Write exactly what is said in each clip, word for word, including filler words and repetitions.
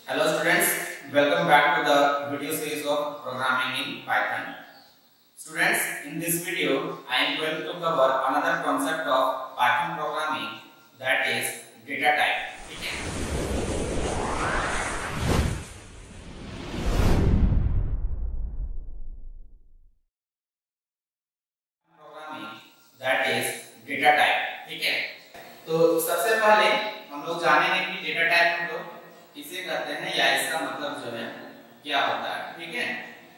Hello students, welcome back to the video series of programming in Python. Students, in this video I am going to cover another concept of Python programming, that is data type. Programming, that is data type. ठीक है, तो सबसे पहले हम लोग जानेंगे कि data type हम लोग किसे कहते हैं या इसका मतलब जो है क्या होता है. ठीक है,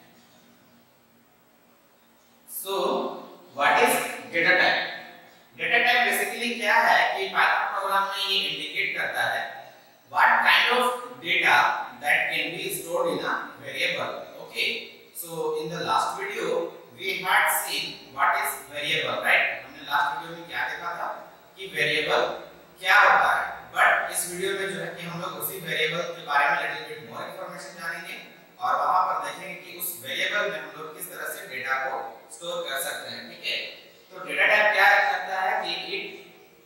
so what is data type? Data type basically क्या है कि पाइथन प्रोग्राम में ये इंडिकेट करता है what kind of data that can be stored in a variable. Okay, so in the last video we had seen what is variable, right? हमने last video में क्या देखा था कि वेरिएबल क्या होता है, बट इस वीडियो में जो है कि हम लोग उसी वेरिएबल के बारे में लिटिल बिट मोर इंफॉर्मेशन जानेंगे और वहां पर देखेंगे कि उस वेरिएबल में हम लोग किस तरह से डेटा को स्टोर कर सकते हैं. ठीक है, तो डेटा टाइप क्या करता है कि it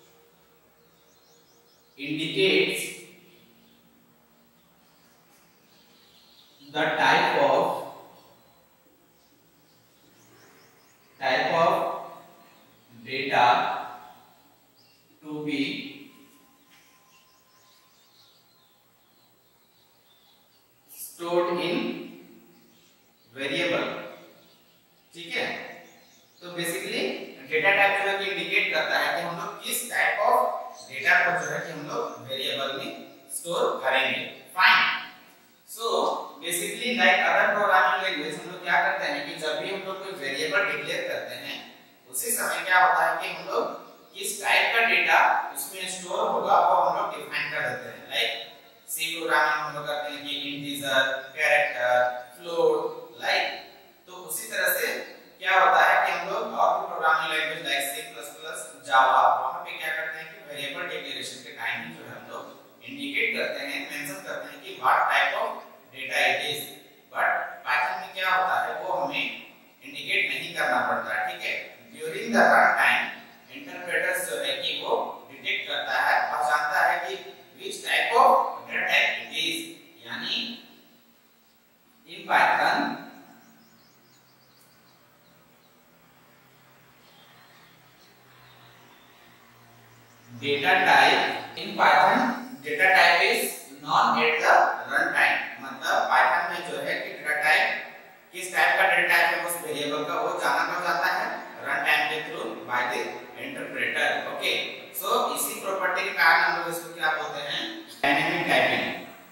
indicates the type of type of data to be stored in variable. ठीक है, तो बेसिकली डेटा टाइप जो है कि इंडिकेट करता है कि हम लोग किस टाइप ऑफ डेटा को जो है कि हम लोग वेरिएबल में स्टोर करेंगे. Fine, so basically like other programming language हम लोग क्या करते हैं कि जब भी हम लोग कोई वेरिएबल डिक्लेयर करते हैं उसी समय क्या होता है कि हम लोग किस टाइप का डेटा उसमें स्टोर होगा वो हम लोग डिफाइन कर देते हैं. लाइक सी प्रोग्रामिंग हम लोग करते हैं कि इंटीजर, कैरेक्टर, फ्लोट, लाइक. तो उसी तरह से क्या होता है कि हम लोग और भी programming language like C plus plus, Java, वहां पे क्या करते हैं कि वेरिएबल डिक्लेरेशन के टाइम में जो है हम लोग इंडिकेट करते हैं, मेंशन करते हैं कि what type of data it is. But Python में क्या होता है वो हमें इंडिकेट नहीं करना पड़ता है. ठीक है, during the run time interpreter जो है कि वो डिटेक्ट करता है, पहचानता है कि which type of data type it is. यानी in Python data type in Python data type is known at the run time. मतलब Python में जो है कि data type किस टाइप का डेटा टाइप है उस वेरिएबल का वो जाना पड़ जाता है रन टाइम के through by the interpreter. Okay, so इसी प्रॉपर्टी के कारण हम लोग इसको क्या बोलते हैं, डायनेमिक टाइपिंग.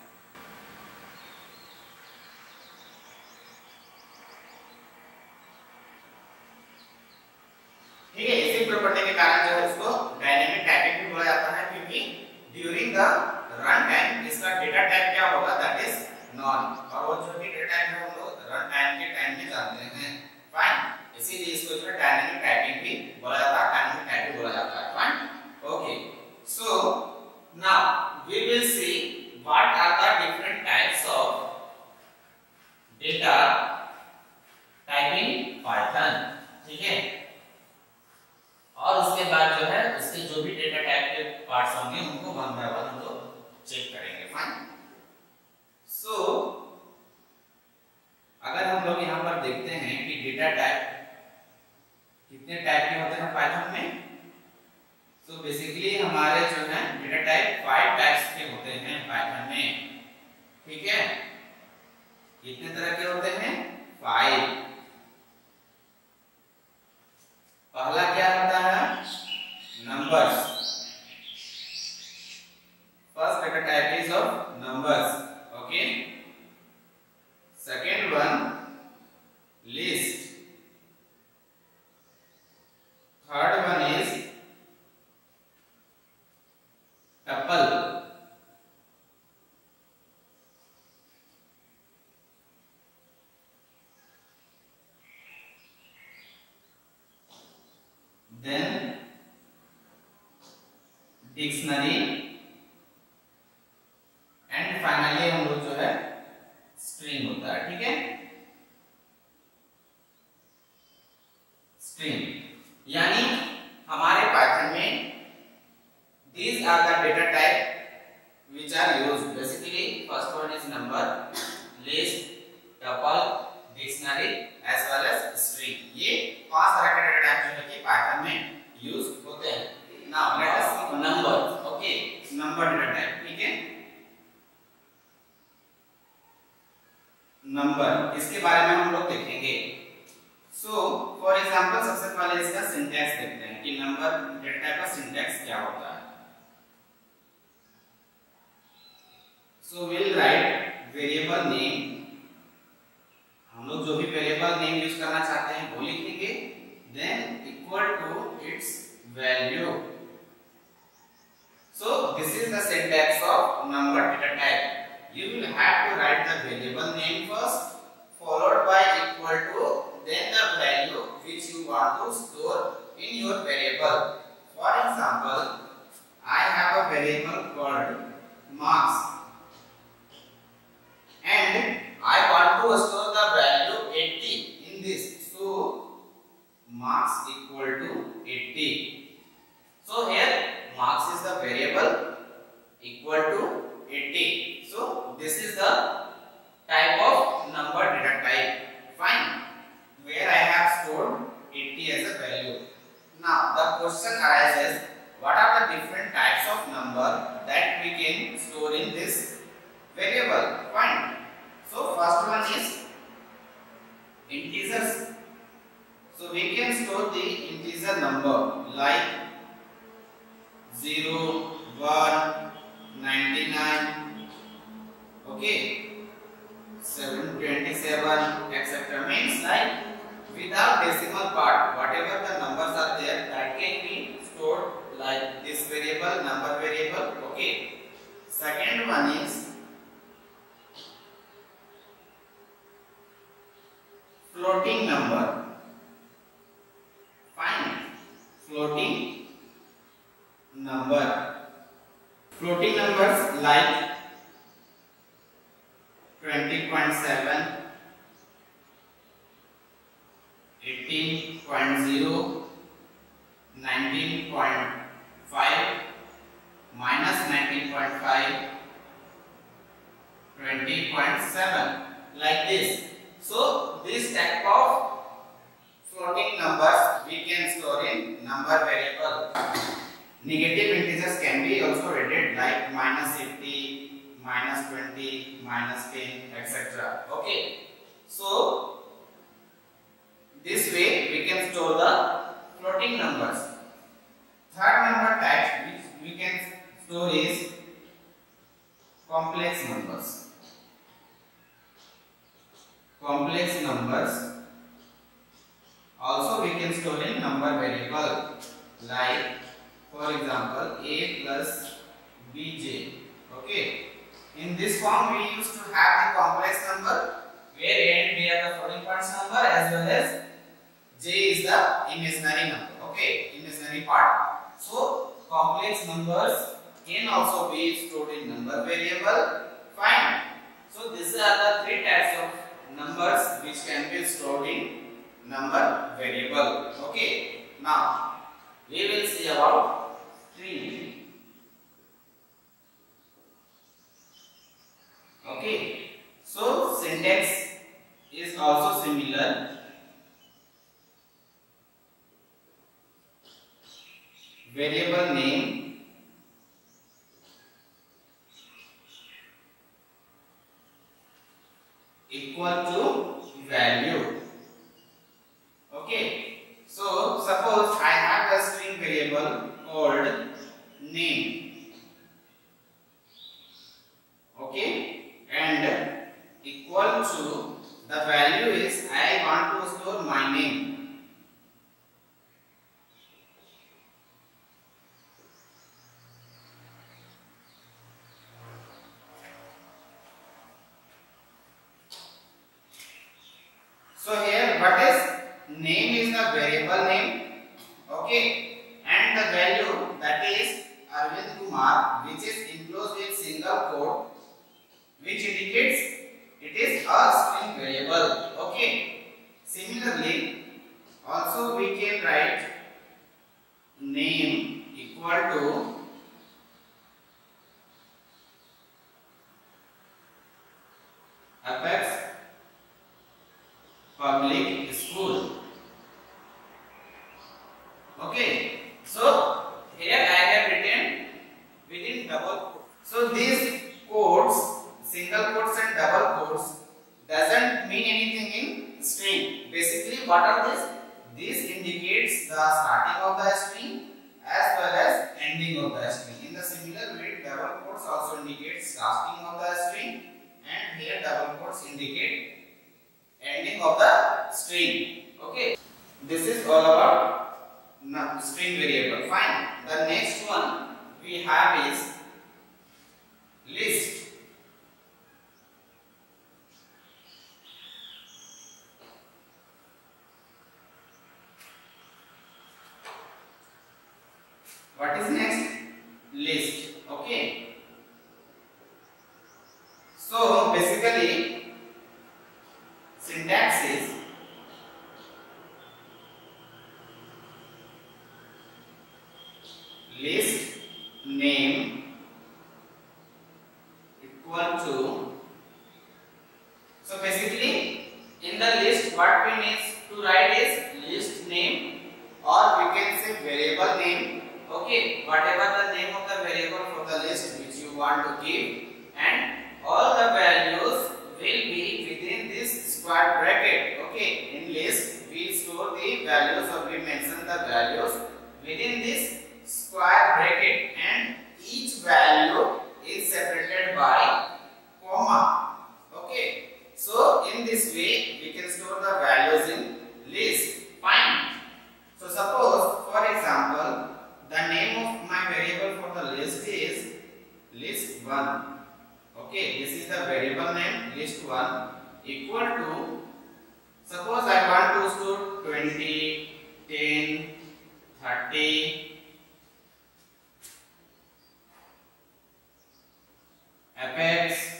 ठीक है, इसी प्रॉपर्टी के कारण जो है इसको डायनेमिक टाइपिंग भी बोला जाता है क्योंकि ड्यूरिंग द रन टाइम इसका डेटा टाइप क्या होगा, दैट इज नॉन. और वो जो भी डेटा टाइप है हम लोग रन टाइम के टाइम में जानते हैं. फाइन, इसीलिए इसको जो है डायनेमिक टाइपिंग भी बोला जाता है, डायनेमिक टाइपिंग बोला जाता है. Fine, okay, so now we will see what are the different types of data type in Python. ठीक है, और उसके बाद जो है उसके जो भी डेटा टाइप के पार्ट्स होंगे उनको वन बाय वन हम लोग चेक करेंगे. फाइन, सो अगर हम लोग यहाँ पर देखते हैं कि डेटा टाइप कितने टाइप के होते हैं पाइथन में, तो so बेसिकली हमारे जो है डेटा टाइप फाइव टाइप्स के होते हैं पाइथन में. ठीक है, कितने तरह के होते हैं, फाइव. पहला क्या होता है, numbers. First data type is of numbers. Okay, second one list. Third one is tuple. Then dictionary and finally हम लोग जो है string होता है. ठीक है, string यानी हमारे पाइथन में these are the data type which are used. Basically first one is number, list, tuple, dictionary as well as string. ये पांच तरह के डेटा टाइप जो है कि पाइथन में यूज होते हैं. Now let us see number. Okay, number data type. ठीक है, नंबर इसके बारे में हम लोग देखेंगे. सो फॉर एग्जांपल सबसे पहले इसका सिंटैक्स देखते हैं कि नंबर डेटा टाइप का सिंटैक्स क्या होता है. So will write variable name. हम लोग जो भी वेरिएबल नेम यूज करना चाहते हैं वो लिखेंगे. Then equal to its value. So this is the syntax of number data type. You will have to write the variable name first, followed by equal to, then the value which you want to store in your variable. For example, I have a variable called marks, and I want to store the value eighty in this. So marks equal to eighty. So here marks is the variable equal to eighty. So this is the type of number data type. Fine, where I have stored eighty as a value. Now the question arises, what are the different types of number that we can store in this variable? Fine. So first one is integers. So we can store the integer number like zero, one, ninety-nine, okay, seven twenty-seven, et cetera. Means like without decimal part, whatever the numbers are there, that can be stored like this variable, number variable. Okay. Second one is floating number. Fine. Floating number. Floating numbers like twenty point seven, eighteen point zero, nineteen point five, minus nineteen point five, twenty point seven, like this. So this type of floating numbers we can store in number variable. Negative integers can be also rated like minus fifty, minus twenty, minus ten, et cetera. Okay. So this way we can store the floating numbers. Third number type which we can store is complex numbers. Complex numbers also we can store in number variable, like for example a plus bj. Okay. In this form we used to have the complex number where a and b are the floating points number as well as j is the imaginary number. Okay, imaginary part. So complex numbers can also be stored in number variable. Fine. So these are the three types of numbers which can be stored in number variable. Okay. Now we will see about string. Okay. So syntax is also similar. Variable name equal to value. Okay. So suppose I have a string variable called name. Okay. And equal to the value is I want to store my name. Apex Public School. Okay, so here I have written within double quotes. So these quotes, single quotes and double quotes, doesn't mean anything in string. Basically, what are these? This indicates the starting of the string as well as ending of the string. In the similar way, double quotes also indicate starting of the string, and here double quotes indicate ending of the string. Okay, this is all about string variable. Fine. The next one we have is list. What is next? List. Okay. So basically, syntax is list name equal to. So basically, in the list, what we need to write is list name, or we can say variable name. Okay, whatever the name of the variable for the list which you want to give, and all the values will be within this square bracket. Okay, in list we store the values, or we mention the values within this square bracket, and each value is separated by comma. Okay, so in this way we can store the values in list. Fine. So suppose, for example, the name of my variable for the list is list one. Okay, this is the variable name list one equal to, suppose I want to store twenty, ten, thirty, Apex,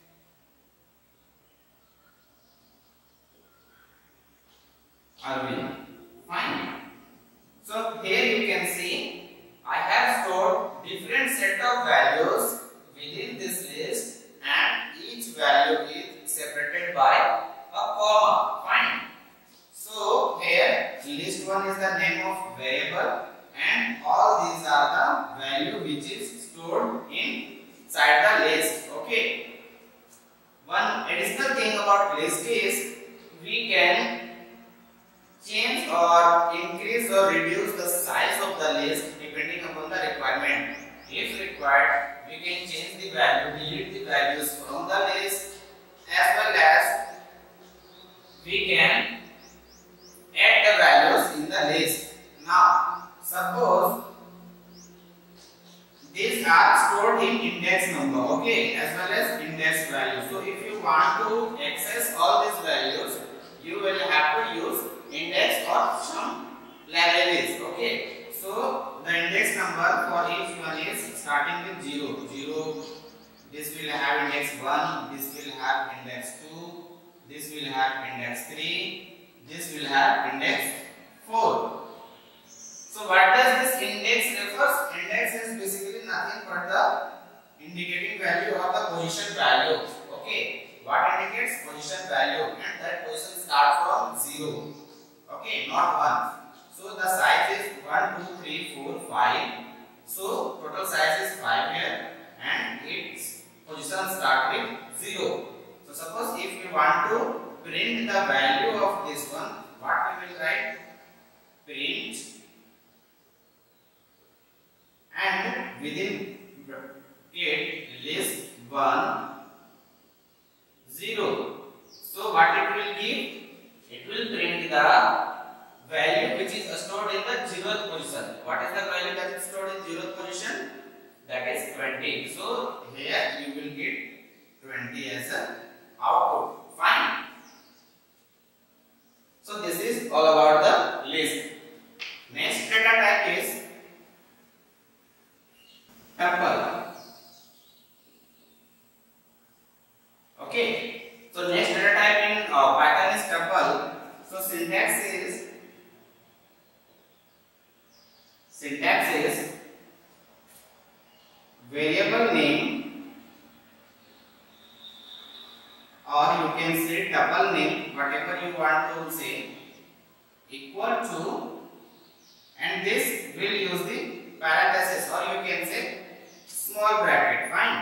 Arvind. Fine. So here you can see I have stored different set of values within this list, and each value is separated by a comma. Fine. So here list one is the name of variable, and all these are the value which is stored inside the list. Okay. One additional thing about list is we can change or increase or reduce the size of the list depending upon the requirement. If required, we can change the value, delete the values from the list, as well as we can add the values in the list. Now, suppose these are stored in index number, okay, as well as index value. So if you want to access all these values, you will have to use index or some libraries. Okay, so the index number for each one is starting with zero. Zero. This will have index one. This will have index two. This will have index three. This will have index four. So what does this index refers? Index is basically nothing but the indicating value of the position value. Okay, what indicates position value, and that position starts from zero. Okay, not one. So the size is one, two, three, four, five. So total size is five here, and its position start with zero. So suppose if we want to print the value of this one, what we will write? Print, and within bracket list one, zero. So what it will give? It will print the value which is stored in the zeroth position. What is the value that is stored in zeroth position? That is twenty. So here you will get twenty as an output. Fine. So this is all about the list. Next data type is tuple. Okay. So next data type in uh, Python is tuple. So syntax is syntax is variable name or you can say tuple name, whatever you want to say, equal to, and this will use the parenthesis, or you can say small bracket. Fine.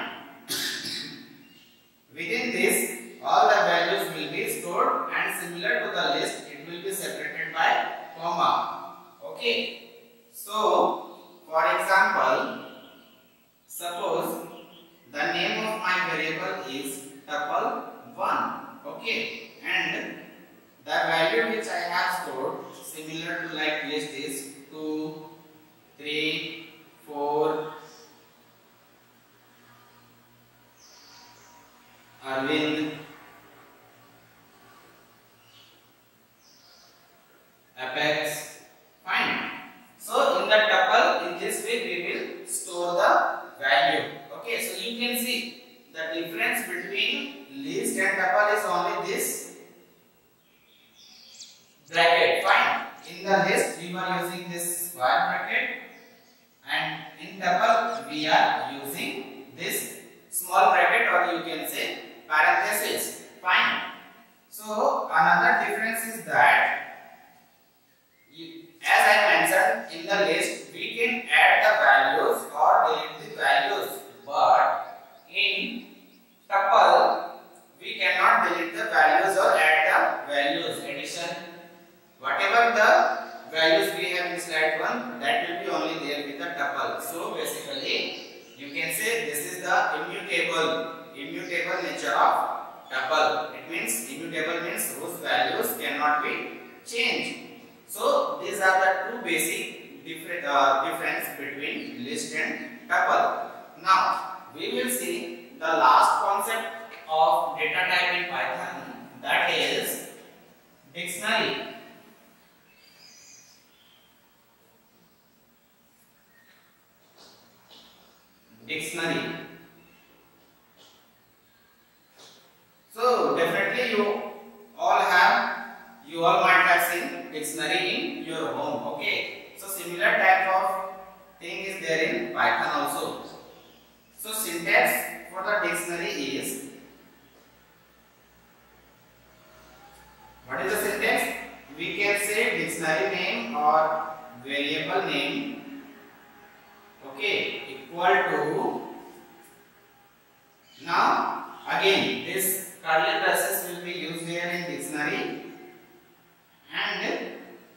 Within this, all the values will be stored, and similar to the list, it will be separated by comma. Okay. So, for example, suppose the name of my variable is tuple one. Okay, and the value which I have stored, similar to like list, is two, three, four, Arvind, Apex. Fine. So in the tuple, in this way we will store the value. Okay, so you can see the difference between list and tuple is only this bracket. Fine. In the list we were using this square bracket, and in tuple we are using this small bracket, or you can say parenthesis. Fine. So another difference is that, you, as I mentioned, in the list we can add the values or delete the values, but in tuple we cannot delete the values or add the values. Addition, whatever the values we have in slide one, that will be only there with the tuple. So basically, you can say this is the immutable, immutable nature of tuple. It means immutable means whose values cannot be changed. So these are the two basic different uh, difference between list and tuple. Now we will see the last concept of data type in Python, that is dictionary. Dictionary. So definitely you all have, you all might have seen dictionary in your home. Okay. So similar type of thing is there in Python also. So syntax for the dictionary is, what is the syntax? We can say dictionary name or variable name, okay, equal to, now again this curly braces will be used here in dictionary, and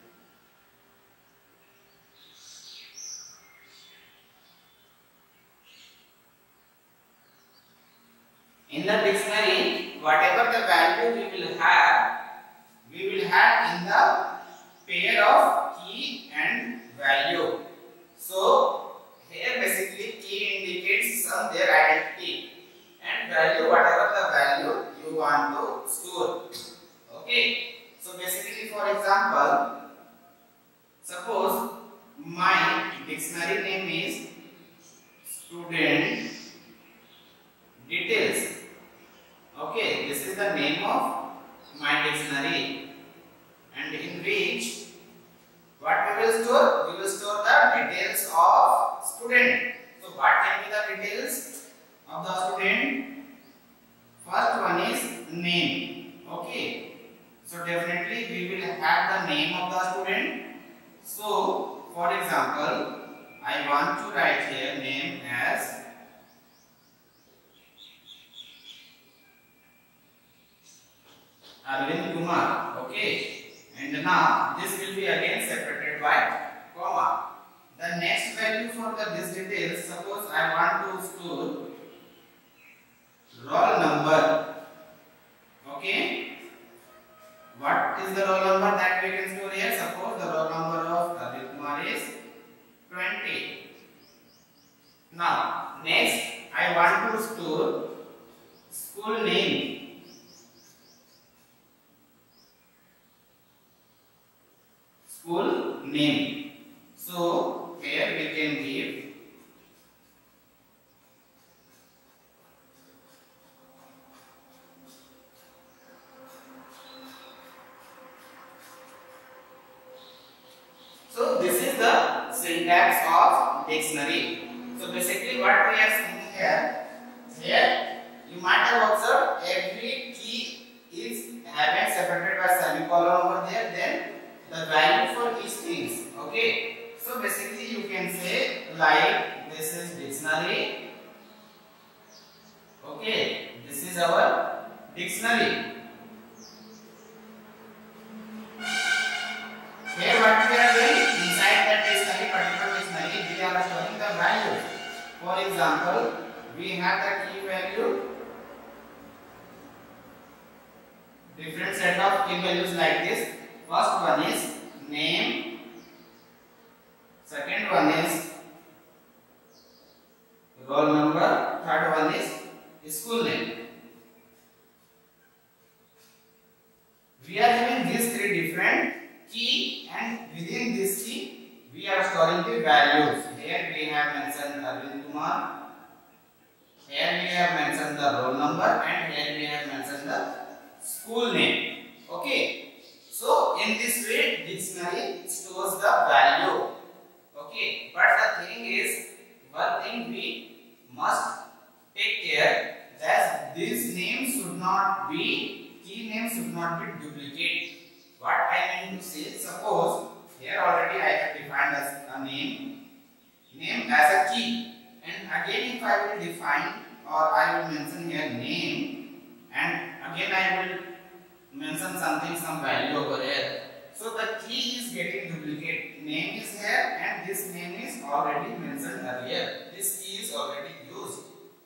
in the dictionary, whatever the value we will have, we will have in the pair of key and value. So here basically key indicates some their identity, and value whatever the value you want to store. Okay. So basically, for example, suppose my dictionary name is student details. Okay, this is the name of my dictionary, and in which what we will store? We will store the details of student. So what can be the details of the student? First one is name. Okay. So definitely we will have the name of the student. So for example, I want to write here name as Arvind Kumar. Okay. And now this will be again separated by comma. The next value for the this details, suppose I want to store roll number. Okay. What is the roll number that we can store here? Suppose the roll number of Arvind Kumar is twenty. Now next I want to store school name. School name. So here we can give so this is the syntax of dictionary. So basically what we are seeing here, here you might have observed every key is our dictionary. Here what we are doing, inside the dictionary, particular dictionary, we are storing the values. For example, we have the key value, different set of key values like this. First one is name, second one is roll number, third one is school name. We are having these three different key, and within this key we are storing the values. Here we have mentioned Arvind Kumar, here we have mentioned the roll number, and here we have mentioned the school name. Okay, so in this way dictionary stores the value. Okay, but the thing is, one thing we must take care that these names should not be, key names should not be duplicate. What I mean to say, suppose here already I have defined as a name, name as a key, and again if I will define or I will mention here name, and again I will mention something, some value over here. So the key is getting duplicate. Name is here and this name is already mentioned earlier. This key is already used.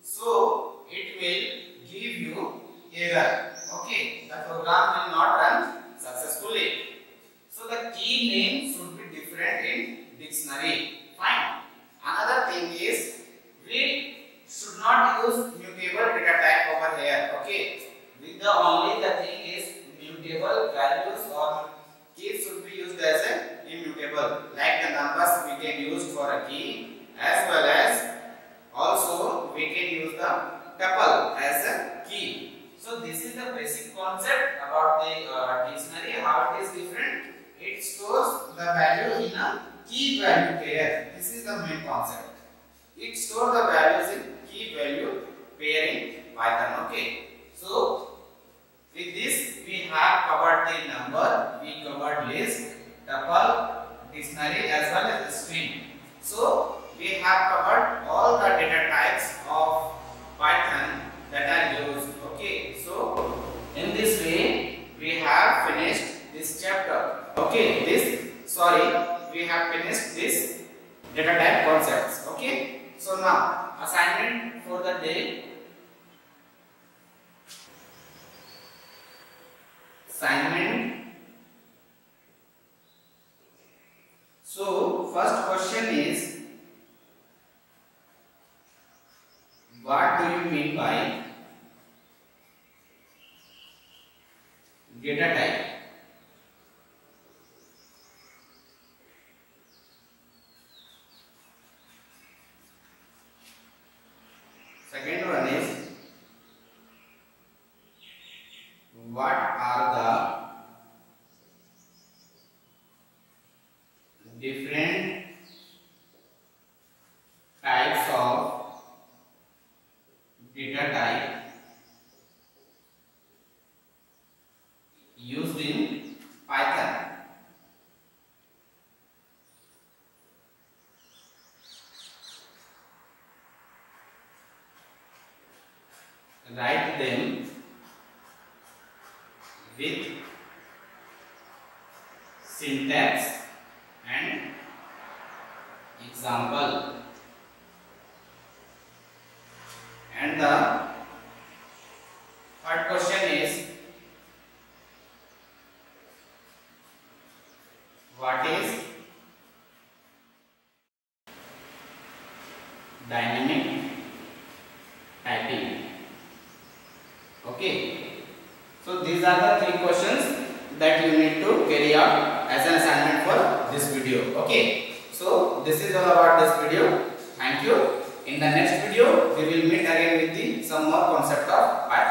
So it will give you error. Okay, the program will not run successfully. So the key name should be different in dictionary. Fine. Another thing is, we should not use mutable data type over here. Okay. With the only the thing is mutable values or keys should be used as a immutable. Like the numbers we can use for a key, as well as also we can use the tuple as a key. So this is the basic concept about the uh, dictionary. How it is different? It stores the value in a key value pair. This is the main concept. It stores the values in key value pair in Python. Okay. So with this we have covered the number, we covered list, tuple, dictionary as well as the string. So we have covered all the data types of Python that are used. Okay, so in this way we have finished this chapter. Okay, this sorry we have finished this data type concepts. Okay, so now assignment for the day. Assignment. So first question is, what do you mean by data type? Second one is, what are the different types of data type used in Python? Write them with syntax and example. And the third question is, what is dynamic typing? Okay, so these are the three questions that you need to carry out as an assignment for this video. Okay, so this is all about this video. Thank you. In the next video we will meet again with the some more concept of Python.